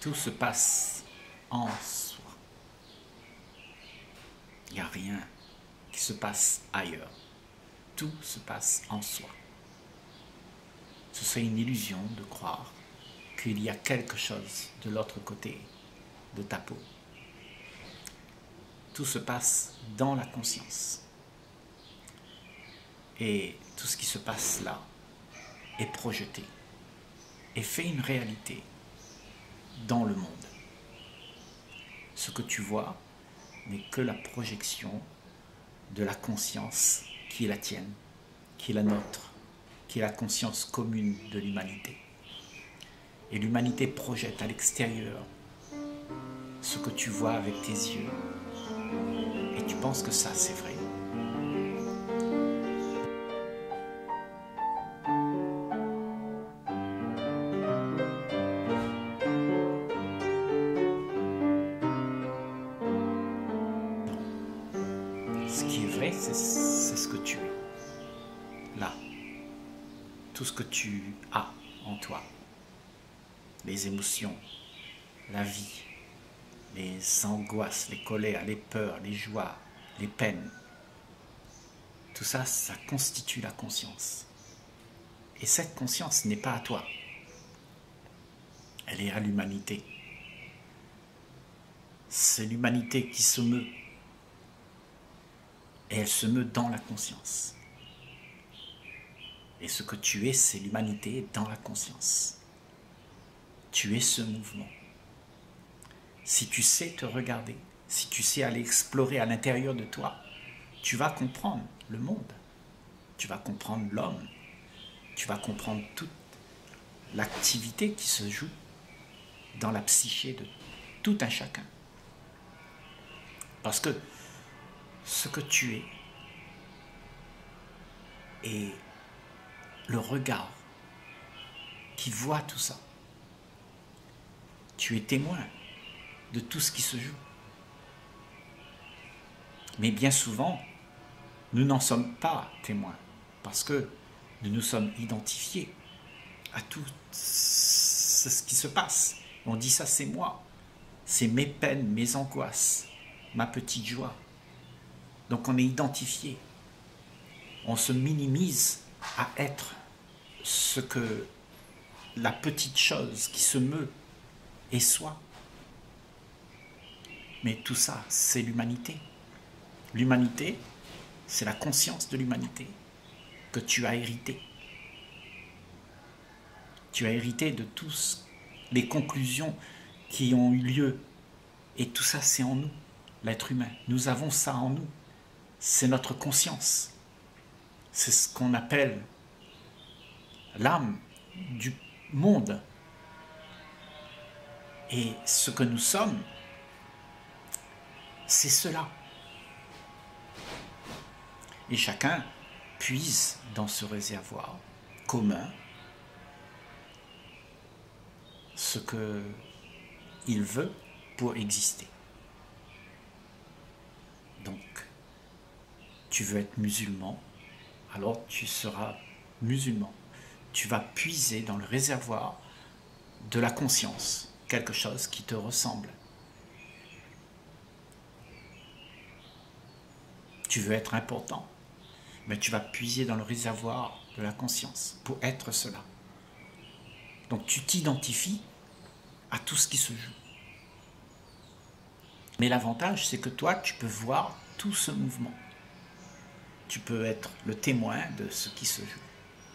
Tout se passe en soi. Il n'y a rien qui se passe ailleurs. Tout se passe en soi. Ce serait une illusion de croire qu'il y a quelque chose de l'autre côté de ta peau. Tout se passe dans la conscience. Et tout ce qui se passe là est projeté et fait une réalité dans le monde. Ce que tu vois n'est que la projection de la conscience qui est la tienne, qui est la nôtre, qui est la conscience commune de l'humanité. Et l'humanité projette à l'extérieur ce que tu vois avec tes yeux et tu penses que ça c'est vrai. Ce qui est vrai, c'est ce que tu es. Là. Tout ce que tu as en toi. Les émotions, la vie, les angoisses, les colères, les peurs, les joies, les peines. Tout ça, ça constitue la conscience. Et cette conscience n'est pas à toi. Elle est à l'humanité. C'est l'humanité qui se meut. Et elle se meut dans la conscience. Et ce que tu es, c'est l'humanité dans la conscience. Tu es ce mouvement. Si tu sais te regarder, si tu sais aller explorer à l'intérieur de toi, tu vas comprendre le monde. Tu vas comprendre l'homme. Tu vas comprendre toute l'activité qui se joue dans la psyché de tout un chacun. Parce que ce que tu es est le regard qui voit tout ça. Tu es témoin de tout ce qui se joue. Mais bien souvent, nous n'en sommes pas témoins parce que nous nous sommes identifiés à tout ce qui se passe. On dit ça c'est moi, c'est mes peines, mes angoisses, ma petite joie. Donc on est identifié. On se minimise à être ce que la petite chose qui se meut est soi. Mais tout ça, c'est l'humanité. L'humanité, c'est la conscience de l'humanité que tu as hérité. Tu as hérité de toutes les conclusions qui ont eu lieu. Et tout ça, c'est en nous, l'être humain. Nous avons ça en nous. C'est notre conscience. C'est ce qu'on appelle l'âme du monde. Et ce que nous sommes, c'est cela. Et chacun puise dans ce réservoir commun ce qu'il veut pour exister. Donc, tu veux être musulman, alors tu seras musulman. Tu vas puiser dans le réservoir de la conscience, quelque chose qui te ressemble. Tu veux être important, mais tu vas puiser dans le réservoir de la conscience pour être cela. Donc tu t'identifies à tout ce qui se joue. Mais l'avantage, c'est que toi, tu peux voir tout ce mouvement. Tu peux être le témoin de ce qui se joue.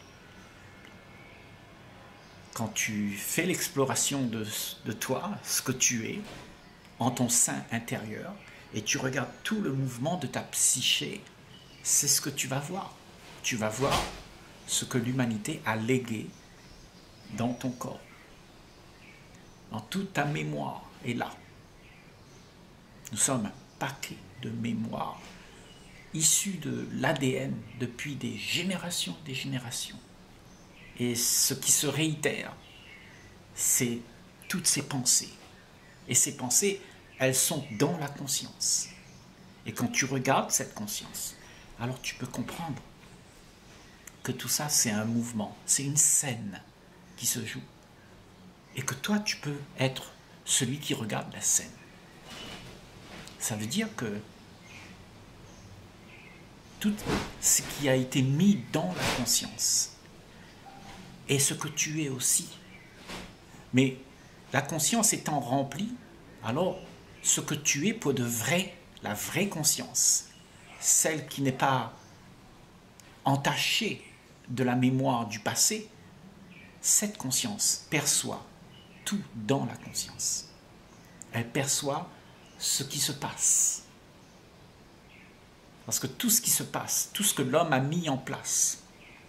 Quand tu fais l'exploration de toi, ce que tu es, en ton sein intérieur, et tu regardes tout le mouvement de ta psyché, c'est ce que tu vas voir. Tu vas voir ce que l'humanité a légué dans ton corps. Dans toute ta mémoire est là. Nous sommes un paquet de mémoires issues de l'ADN depuis des générations. Et ce qui se réitère, c'est toutes ces pensées. Et ces pensées, elles sont dans la conscience. Et quand tu regardes cette conscience, alors tu peux comprendre que tout ça, c'est un mouvement, c'est une scène qui se joue. Et que toi, tu peux être celui qui regarde la scène. Ça veut dire que tout ce qui a été mis dans la conscience est ce que tu es aussi. Mais la conscience étant remplie, alors ce que tu es pour de vrai, la vraie conscience, celle qui n'est pas entachée de la mémoire du passé, cette conscience perçoit tout dans la conscience. Elle perçoit ce qui se passe. Parce que tout ce qui se passe, tout ce que l'homme a mis en place,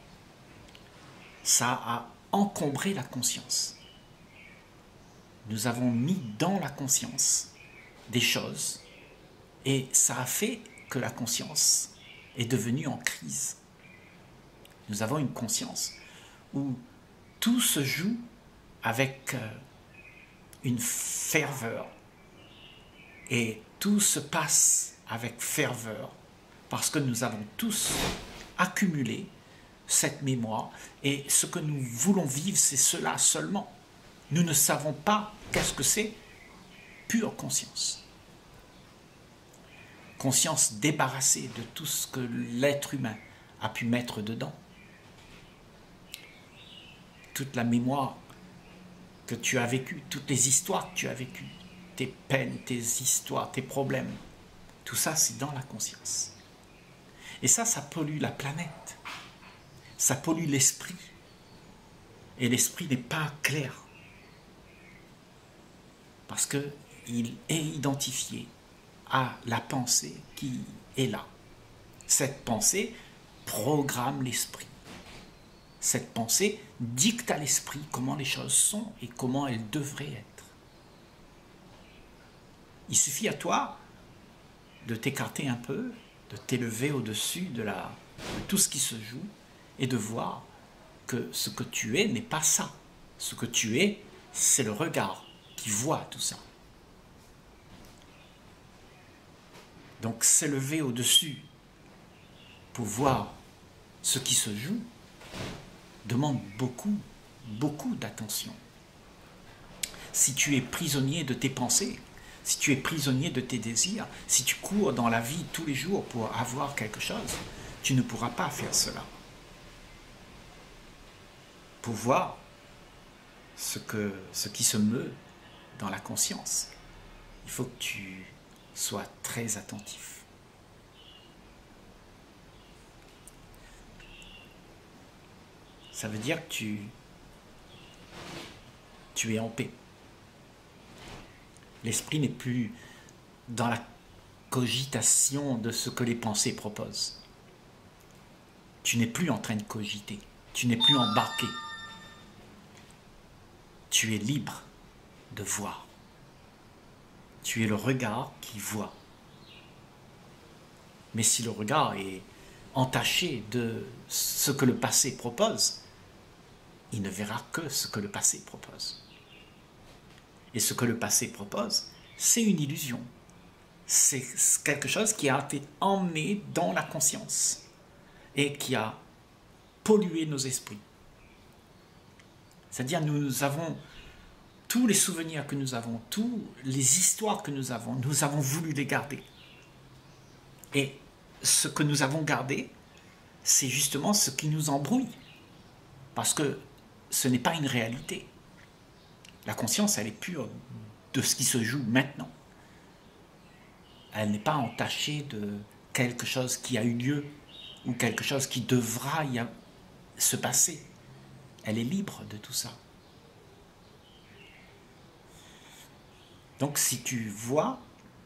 ça a encombré la conscience. Nous avons mis dans la conscience des choses et ça a fait que la conscience est devenue en crise. Nous avons une conscience où tout se joue avec une ferveur et tout se passe avec ferveur parce que nous avons tous accumulé cette mémoire et ce que nous voulons vivre, c'est cela seulement. Nous ne savons pas qu'est-ce que c'est pure conscience. Conscience débarrassée de tout ce que l'être humain a pu mettre dedans. Toute la mémoire que tu as vécue, toutes les histoires que tu as vécues, tes peines, tes histoires, tes problèmes, tout ça c'est dans la conscience. Et ça pollue la planète, ça pollue l'esprit. Et l'esprit n'est pas clair. Parce qu'il est identifié à la pensée qui est là. Cette pensée programme l'esprit. Cette pensée dicte à l'esprit comment les choses sont et comment elles devraient être. Il suffit à toi de t'écarter un peu, de t'élever au-dessus de tout ce qui se joue et de voir que ce que tu es n'est pas ça. Ce que tu es, c'est le regard qui voit tout ça. Donc s'élever au-dessus pour voir ce qui se joue demande beaucoup, beaucoup d'attention. Si tu es prisonnier de tes pensées, si tu es prisonnier de tes désirs, si tu cours dans la vie tous les jours pour avoir quelque chose, tu ne pourras pas faire cela. Pour voir ce qui se meut dans la conscience, il faut que tu sois très attentif. Ça veut dire que tu es en paix. L'esprit n'est plus dans la cogitation de ce que les pensées proposent. Tu n'es plus en train de cogiter, tu n'es plus embarqué. Tu es libre de voir. Tu es le regard qui voit. Mais si le regard est entaché de ce que le passé propose, il ne verra que ce que le passé propose. Et ce que le passé propose, c'est une illusion. C'est quelque chose qui a été emmené dans la conscience et qui a pollué nos esprits. C'est-à-dire nous avons tous les souvenirs que nous avons, toutes les histoires que nous avons voulu les garder. Et ce que nous avons gardé, c'est justement ce qui nous embrouille. Parce que ce n'est pas une réalité. La conscience, elle est pure de ce qui se joue maintenant. Elle n'est pas entachée de quelque chose qui a eu lieu ou quelque chose qui devra se passer. Elle est libre de tout ça. Donc si tu vois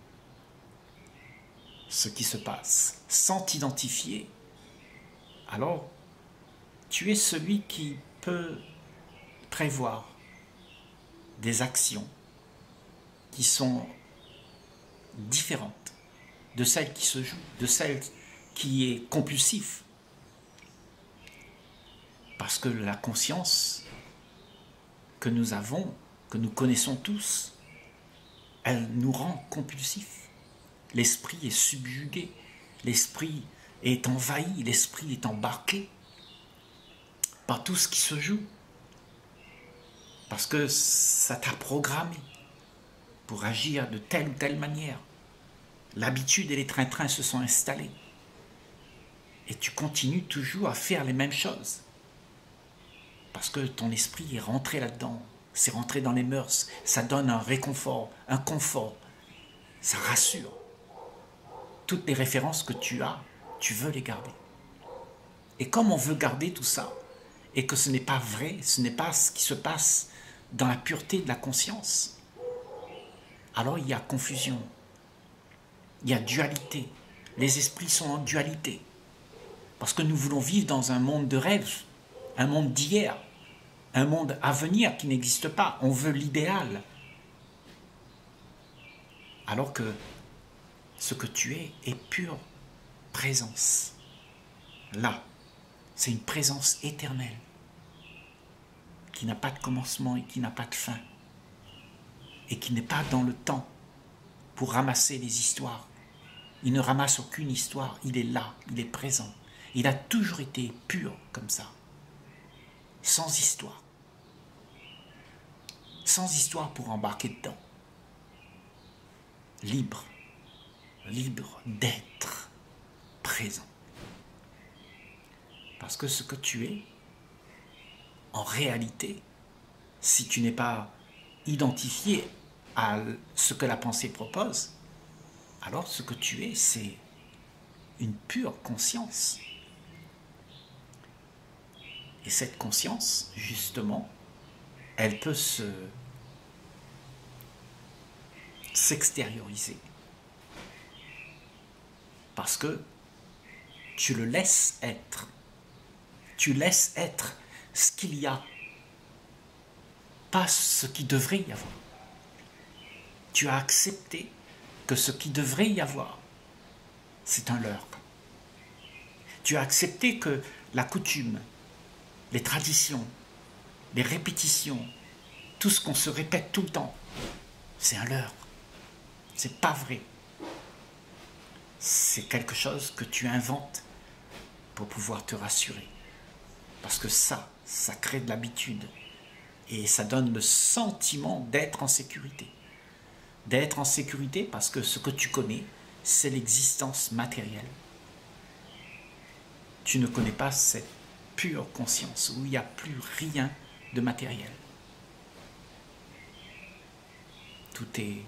ce qui se passe sans t'identifier, alors tu es celui qui peut prévoir des actions qui sont différentes de celles qui se jouent, de celles qui est compulsif. Parce que la conscience que nous avons, que nous connaissons tous, elle nous rend compulsifs. L'esprit est subjugué, l'esprit est envahi, l'esprit est embarqué par tout ce qui se joue. Parce que ça t'a programmé. pour agir de telle ou telle manière. L'habitude et les trains-trains se sont installés. Et tu continues toujours à faire les mêmes choses. Parce que ton esprit est rentré là-dedans. C'est rentré dans les mœurs. Ça donne un réconfort, un confort. Ça rassure. Toutes les références que tu as, tu veux les garder. Et comme on veut garder tout ça, et que ce n'est pas vrai, ce n'est pas ce qui se passe dans la pureté de la conscience, alors il y a confusion, il y a dualité. Les esprits sont en dualité. Parce que nous voulons vivre dans un monde de rêve, un monde d'hier, un monde à venir qui n'existe pas. On veut l'idéal. Alors que ce que tu es est pure présence. Là, c'est une présence éternelle qui n'a pas de commencement et qui n'a pas de fin et qui n'est pas dans le temps pour ramasser les histoires. Il ne ramasse aucune histoire, il est là, il est présent. Il a toujours été pur comme ça, sans histoire. Sans histoire pour embarquer dedans. Libre, libre d'être présent. Parce que ce que tu es, en réalité, si tu n'es pas identifié à ce que la pensée propose, alors ce que tu es, c'est une pure conscience. Et cette conscience, justement, elle peut s'extérioriser. Parce que tu le laisses être. Tu laisses être ce qu'il y a, pas ce qui devrait y avoir. Tu as accepté que ce qui devrait y avoir, c'est un leurre. Tu as accepté que la coutume, les traditions, les répétitions, tout ce qu'on se répète tout le temps, c'est un leurre. C'est pas vrai. C'est quelque chose que tu inventes pour pouvoir te rassurer. Parce que ça crée de l'habitude. Et ça donne le sentiment d'être en sécurité. D'être en sécurité parce que ce que tu connais, c'est l'existence matérielle. Tu ne connais pas cette pure conscience où il n'y a plus rien de matériel. Tout est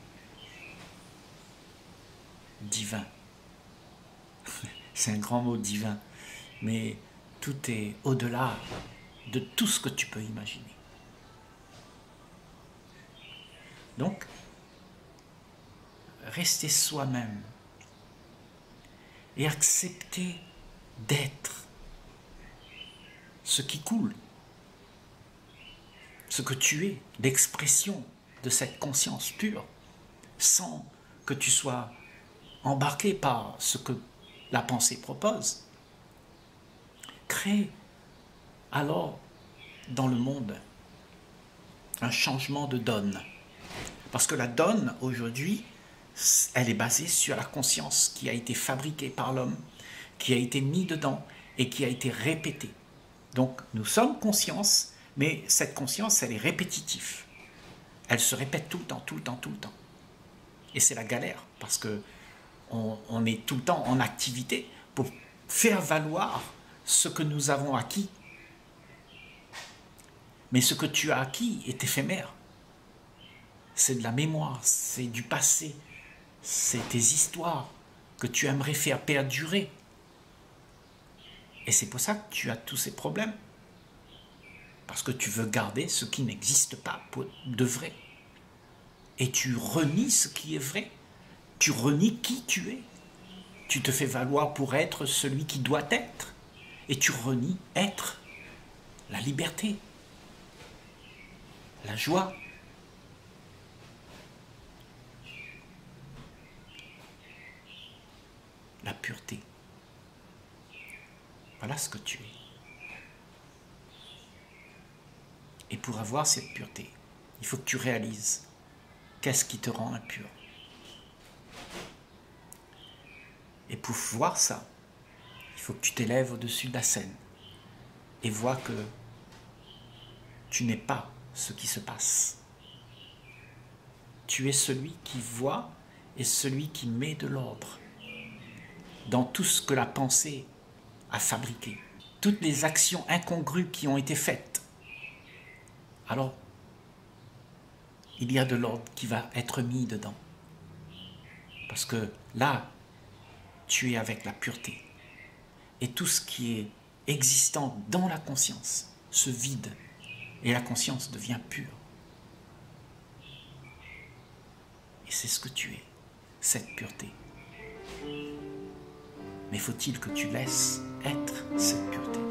divin. C'est un grand mot, divin. Mais tout est au-delà de tout ce que tu peux imaginer. Donc, rester soi-même et accepter d'être ce qui coule, ce que tu es, l'expression de cette conscience pure, sans que tu sois embarqué par ce que la pensée propose, crée alors dans le monde un changement de donne. Parce que la donne, aujourd'hui, elle est basée sur la conscience qui a été fabriquée par l'homme, qui a été mis dedans et qui a été répétée. Donc, nous sommes conscience, mais cette conscience, elle est répétitive. Elle se répète tout le temps, tout le temps, tout le temps. Et c'est la galère, parce que on est tout le temps en activité pour faire valoir ce que nous avons acquis. Mais ce que tu as acquis est éphémère. C'est de la mémoire, c'est du passé, c'est tes histoires que tu aimerais faire perdurer. Et c'est pour ça que tu as tous ces problèmes. Parce que tu veux garder ce qui n'existe pas de vrai. Et tu renies ce qui est vrai. Tu renies qui tu es. Tu te fais valoir pour être celui qui doit être. Et tu renies être la liberté, la joie, la pureté. Voilà ce que tu es. Et pour avoir cette pureté, il faut que tu réalises qu'est-ce qui te rend impur. Et pour voir ça, il faut que tu t'élèves au-dessus de la scène et vois que tu n'es pas ce qui se passe. Tu es celui qui voit et celui qui met de l'ordre dans tout ce que la pensée a fabriqué. Toutes les actions incongrues qui ont été faites. Alors, il y a de l'ordre qui va être mis dedans. Parce que là, tu es avec la pureté. Et tout ce qui est existant dans la conscience se vide. Et la conscience devient pure. Et c'est ce que tu es, cette pureté. Mais faut-il que tu laisses être cette pureté?